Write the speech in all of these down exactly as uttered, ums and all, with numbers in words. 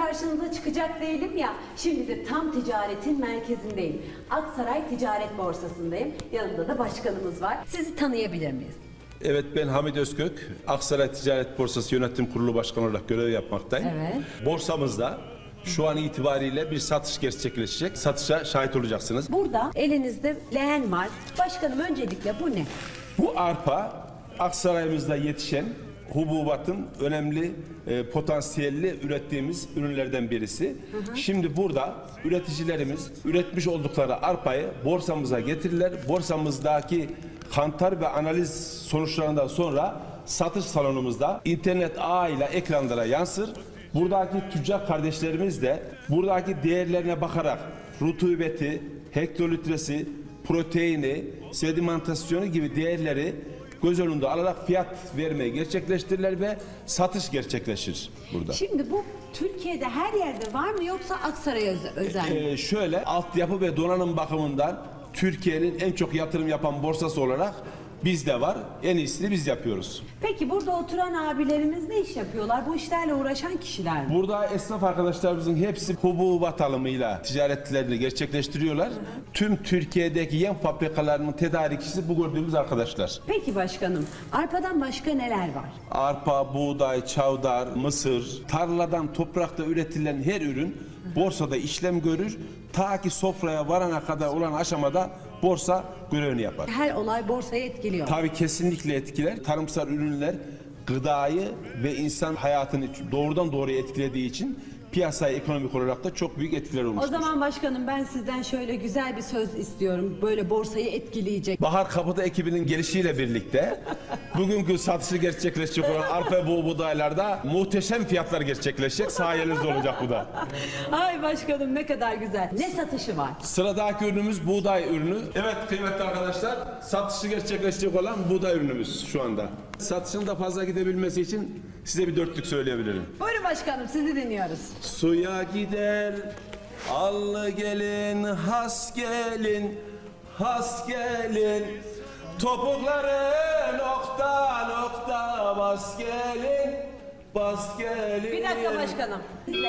karşınıza çıkacak değilim ya. Şimdi de tam ticaretin merkezindeyim. Aksaray Ticaret Borsası'ndayım. Yanımda da başkanımız var. Sizi tanıyabilir miyiz? Evet, ben Hamit Özkök. Aksaray Ticaret Borsası Yönetim Kurulu Başkanı olarak görev yapmaktayım. Evet. Borsamızda şu an itibariyle bir satış gerçekleşecek. Satışa şahit olacaksınız. Burada elinizde leğen var. Başkanım, öncelikle bu ne? Bu arpa Aksaray'ımızda yetişen hububatın önemli e, potansiyelli ürettiğimiz ürünlerden birisi. Hı hı. Şimdi burada üreticilerimiz üretmiş oldukları arpayı borsamıza getirirler. Borsamızdaki kantar ve analiz sonuçlarından sonra satış salonumuzda internet ağıyla ekranlara yansır. Buradaki tüccar kardeşlerimiz de buradaki değerlerine bakarak rutubeti, hektolitresi, proteini, sedimentasyonu gibi değerleri göz önünde alarak fiyat vermeyi gerçekleştirirler ve satış gerçekleşir burada. Şimdi bu Türkiye'de her yerde var mı, yoksa Aksaray'a özel mi? Ee, şöyle, altyapı ve donanım bakımından Türkiye'nin en çok yatırım yapan borsası olarak bizde var. En iyisini biz yapıyoruz. Peki burada oturan abilerimiz ne iş yapıyorlar? Bu işlerle uğraşan kişiler mi? Burada esnaf arkadaşlarımızın hepsi hububat alımıyla ticaretlerini gerçekleştiriyorlar. Hı hı. Tüm Türkiye'deki yem fabrikalarının tedarikçisi bu gördüğümüz arkadaşlar. Peki başkanım, arpadan başka neler var? Arpa, buğday, çavdar, mısır, tarladan toprakta üretilen her ürün borsada işlem görür. Ta ki sofraya varana kadar olan aşamada borsa görevini yapar. Her olay borsayı etkiliyor. Tabii kesinlikle etkiler. Tarımsal ürünler gıdayı ve insan hayatını doğrudan doğruya etkilediği için piyasaya ekonomik olarak da çok büyük etkiler olmuştur. O zaman başkanım, ben sizden şöyle güzel bir söz istiyorum. Böyle borsayı etkileyecek. Bahar Kapıda ekibinin gelişiyle birlikte bugünkü satışı gerçekleşecek olan arpa ve buğdaylarda muhteşem fiyatlar gerçekleşecek. Sayenizde olacak bu da. Ay başkanım, ne kadar güzel. Ne satışı var? Sıradaki ürünümüz buğday ürünü. Evet kıymetli arkadaşlar, satışı gerçekleşecek olan buğday ürünümüz şu anda. Satışın da fazla gidebilmesi için size bir dörtlük söyleyebilirim. Buyurun başkanım, sizi dinliyoruz. Suya gider, allı gelin, has gelin, has gelin. Topukları nokta nokta bas gelin, bas gelin. Bir dakika başkanım.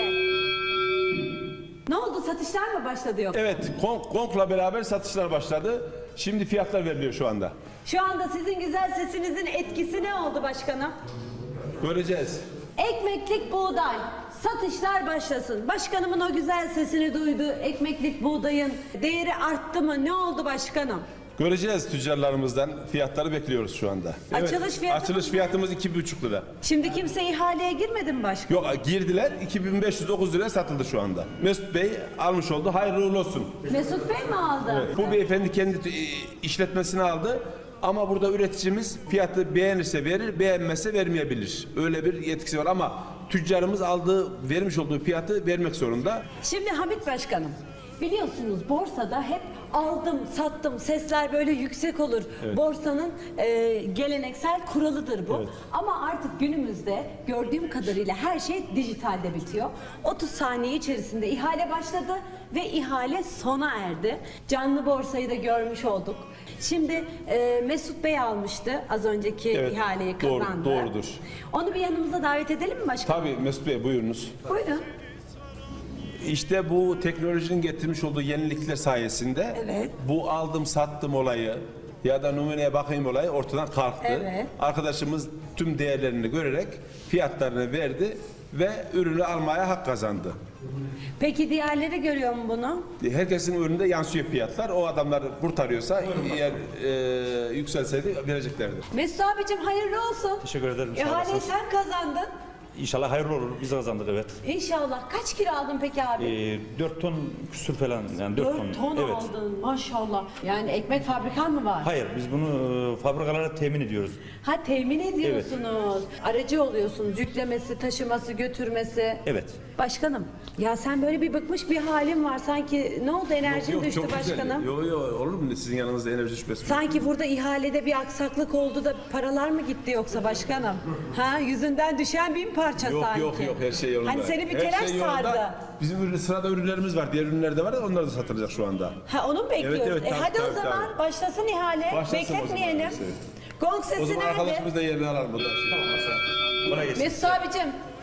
Ne oldu, satışlar mı başladı yoksa? Evet, Konk'la beraber satışlar başladı. Şimdi fiyatlar veriliyor şu anda. Şu anda sizin güzel sesinizin etkisi ne oldu başkanım? Göreceğiz. Ekmeklik buğday. Satışlar başlasın. Başkanımın o güzel sesini duydu. Ekmeklik buğdayın değeri arttı mı? Ne oldu başkanım? Göreceğiz tüccarlarımızdan. Fiyatları bekliyoruz şu anda. Açılış evet, fiyatımız Açılış ne? fiyatımız iki buçuk lira. Şimdi kimse ihaleye girmedi mi başkanım? Yok, girdiler. iki bin beş yüz dokuz liraya satıldı şu anda. Mesut Bey almış oldu. Hayırlı uğurlu olsun. Mesut Bey mi aldı? Evet. Bu beyefendi kendi işletmesini aldı. Ama burada üreticimiz fiyatı beğenirse verir, beğenmezse vermeyebilir. Öyle bir yetkisi var ama tüccarımız aldığı, vermiş olduğu fiyatı vermek zorunda. Şimdi Hamit Başkanım, biliyorsunuz borsada hep aldım, sattım, sesler böyle yüksek olur. Evet. Borsanın e, geleneksel kuralıdır bu. Evet. Ama artık günümüzde gördüğüm kadarıyla her şey dijitalde bitiyor. otuz saniye içerisinde ihale başladı ve ihale sona erdi. Canlı borsayı da görmüş olduk. Şimdi e, Mesut Bey almıştı az önceki evet, ihaleyi kazandı. Doğru, doğrudur. Onu bir yanımıza davet edelim mi başkanım? Tabii Mesut Bey, buyurunuz. Buyurun. İşte bu teknolojinin getirmiş olduğu yenilikler sayesinde evet, bu aldım sattım olayı ya da numuneye bakayım olayı ortadan kalktı. Evet. Arkadaşımız tüm değerlerini görerek fiyatlarını verdi ve ürünü almaya hak kazandı. Peki diğerleri görüyor mu bunu? Herkesin önünde yansıyor fiyatlar. O adamlar kurtarıyorsa eğer e, yükselseydi vereceklerdir. Mesut abicim, hayırlı olsun. Teşekkür ederim. İhaleyi sen kazandın. İnşallah hayırlı olur. Biz kazandık, evet. İnşallah. Kaç kilo aldın peki abi? Ee, dört ton küsür falan. Yani dört, dört ton. ton Evet. aldın maşallah. Yani ekmek fabrikan mı var? Hayır, biz bunu e, fabrikalara temin ediyoruz. Ha, temin ediyorsunuz. Evet. Aracı oluyorsunuz. Yüklemesi, taşıması, götürmesi. Evet. Başkanım, ya sen böyle bir bıkmış bir halin var. Sanki ne oldu, enerjin yok, yok, düştü çok başkanım? Yok yok, olur mu sizin yanınızda enerji düşmesi? Sanki burada ihalede bir aksaklık oldu da paralar mı gitti yoksa başkanım? Ha, yüzünden düşen bin parça yok, sanki. Yok yok yok, her şey yolunda. Hani seni bir her telaş şey yolunda. sardı. Bizim ürün, sırada ürünlerimiz var. Diğer ürünler de var. Onlar da satılacak şu anda. Ha, onu mu bekliyoruz? Evet, evet, e, tabii, hadi tabii, o zaman tabii. başlasın ihale. Başlasın Bekletmeyelim. o zaman, Gong sesi o zaman nerede? arkadaşımız da yerini alalım. Tamam, aşağı. Buna geçsin. Mesut abicim,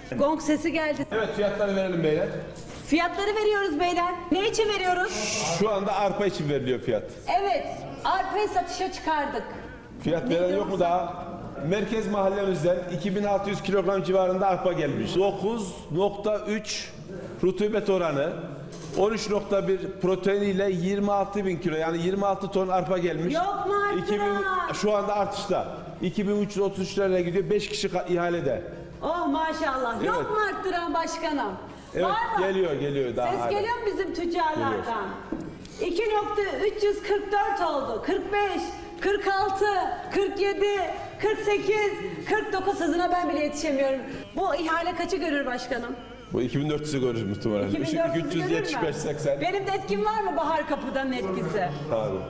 Gong sesi geldi. Evet, fiyatları verelim beyler. Fiyatları veriyoruz beyler. Ne için veriyoruz? Şu anda arpa için veriliyor fiyat. Evet, arpayı satışa çıkardık. Fiyat veren yok mu daha? Merkez mahallemizden iki bin altı yüz kilogram civarında arpa gelmiş. dokuz nokta üç rutubet oranı, on üç nokta bir proteiniyle yirmi altı bin kilo, yani yirmi altı ton arpa gelmiş. Yok mu arttıran? iki bin şu anda artışta. iki bin üç yüz otuz üç liraya gidiyor. beş kişi ka- ihalede. Oh maşallah. Evet. Yok mu arttıran başkanım? Evet, Var mı? geliyor geliyor daha. Ses hala. geliyor mu bizim tüccarlardan? iki nokta üç yüz kırk dört oldu. kırk beş, kırk altı, kırk yedi, kırk sekiz, kırk dokuz hızına ben bile yetişemiyorum. Bu ihale kaçı görür başkanım? Bu iki bin dört yüzü görürüz muhtemelen. iki bin dört yüzü üç yüz yetmiş beş görür mü? seksen. Benim de etkim var mı Bahar Kapı'danın etkisi? Abi.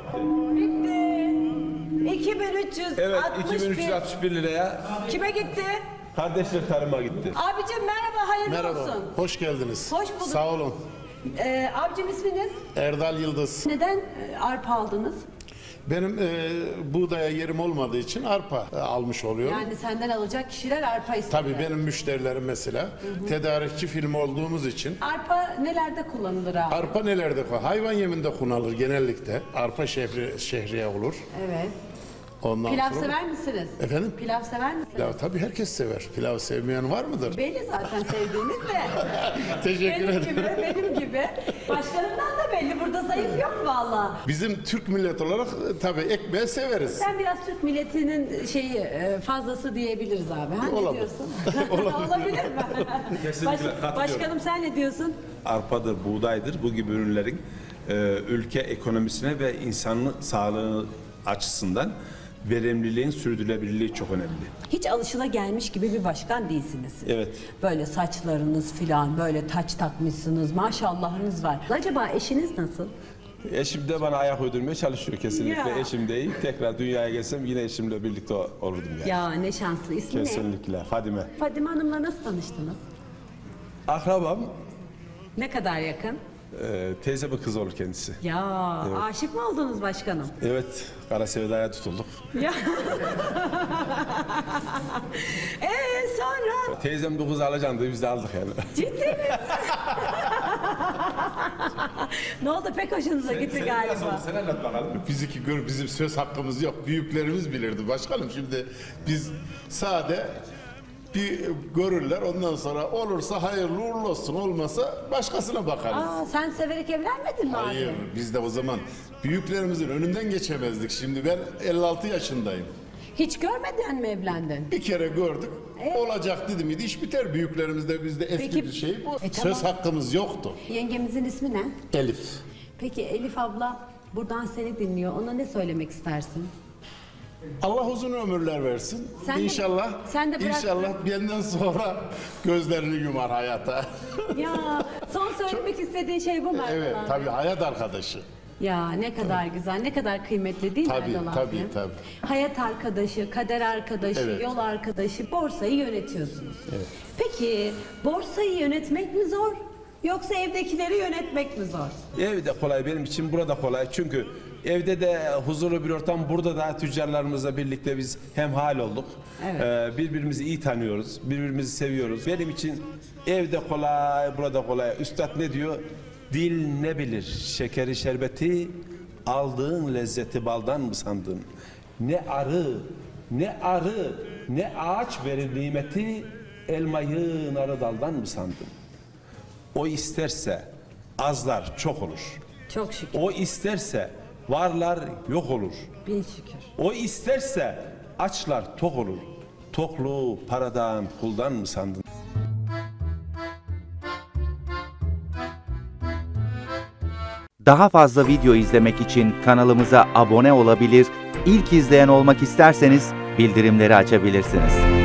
Bitti. iki bin üç yüz Evet, altmış iki bin üç yüz altmış bir liraya Kime gitti? kardeşler tarıma gitti. Abicim merhaba, hayırlı Merhaba, olsun. hoş geldiniz. Hoş bulduk. Sağ olun. Ee, abicim isminiz? Erdal Yıldız. Neden e, arpa aldınız? Benim e, buğdaya yerim olmadığı için arpa e, almış oluyorum. Yani senden alacak kişiler arpa istiyor. Tabii benim müşterilerim mesela tedarikçi firma olduğumuz için Arpa nelerde kullanılır abi? arpa nelerde kullanılır? Hayvan yeminde kullanılır genellikle. Arpa şehri, şehriye olur. Evet. Ondan Pilav sonra... sever misiniz? Efendim? Pilav sever misiniz? Pilav tabii herkes sever. Pilav sevmeyen var mıdır? Belli zaten sevdiğiniz de. Teşekkür benim ederim. gibi, benim gibi. Başkanımdan da belli. Burada zayıf yok valla. Bizim Türk millet olarak e, tabii ekmeği severiz. Sen biraz Türk milletinin şeyi e, fazlası diyebiliriz abi. Ha, ne Olabilir. diyorsun? Olabilir mi? Kesinlikle Baş- katılıyorum. başkanım sen ne diyorsun? Arpadır, buğdaydır, bu gibi ürünlerin e, ülke ekonomisine ve insanın sağlığı açısından verimliliğin sürdürülebilirliği çok önemli. Hiç alışılagelmiş gibi bir başkan değilsiniz siz. Evet. Böyle saçlarınız filan, böyle taç takmışsınız, maşallahınız var. Acaba eşiniz nasıl? Eşim de bana ayak uydurmaya çalışıyor kesinlikle. Ya. Eşim değil. Tekrar dünyaya gelsem yine eşimle birlikte olurdum yani. Ya ne şanslı. İsmi ne? Kesinlikle. Fadime. Fadime Hanım'la nasıl tanıştınız? Akrabam, Ne kadar yakın? e, teyzemin kızı olur kendisi. Ya aşık mı oldunuz başkanım? Evet, kara sevdaya tutulduk. Ya. Ee sonra Teyzem dokuz alacaktı, biz de aldık yani. ciddi misin? Ne oldu, pek hoşunuza gitti galiba. Sen anlat bakalım. Biz iki gör, bizim söz hakkımız yok. Büyüklerimiz bilirdi başkanım. Şimdi biz sade bir görürler, ondan sonra olursa hayırlı uğurlu olsun, olmasa başkasına bakarız. Aa, sen severek evlenmedin mi Hayır, abi? biz de o zaman büyüklerimizin önünden geçemezdik. Şimdi ben elli altı yaşındayım. Hiç görmeden mi evlendin? Bir kere gördük, Ee? olacak dedi miydi iş biter. Büyüklerimizde bizde eski Peki- bir şey bu. E, Söz tamam. hakkımız yoktu. Yengemizin ismi ne? Elif. Peki Elif abla buradan seni dinliyor. Ona ne söylemek istersin? Allah uzun ömürler versin. Sen de- inşallah, sen de bırak- inşallah benden sonra gözlerini yumar hayata. Ya son söylemek istediğin şey bu mu Erdal Evet, abi? tabii hayat arkadaşı. Ya ne kadar güzel, ne kadar kıymetli değil mi Tabii, Erdal abi? tabii, tabii. Hayat arkadaşı, kader arkadaşı, Evet. yol arkadaşı, borsayı yönetiyorsunuz. Peki borsayı yönetmek mi zor? Yoksa evdekileri yönetmek mi zor? Evde kolay, benim için burada kolay. Çünkü evde de huzurlu bir ortam, burada da tüccarlarımızla birlikte biz hemhal olduk. Evet. Ee, birbirimizi iyi tanıyoruz, birbirimizi seviyoruz. Benim için evde kolay, burada kolay. Üstad ne diyor? Dil ne bilir şekeri şerbeti, aldığın lezzeti baldan mı sandın? Ne arı, ne arı, ne ağaç verir nimeti, elmayı narı daldan mı sandın? O isterse azlar çok olur. Çok şükür, O isterse varlar yok olur. bin şükür. O isterse açlar tok olur. Tokluğu paradan, puldan mı sandın? Daha fazla video izlemek için kanalımıza abone olabilir, ilk izleyen olmak isterseniz bildirimleri açabilirsiniz.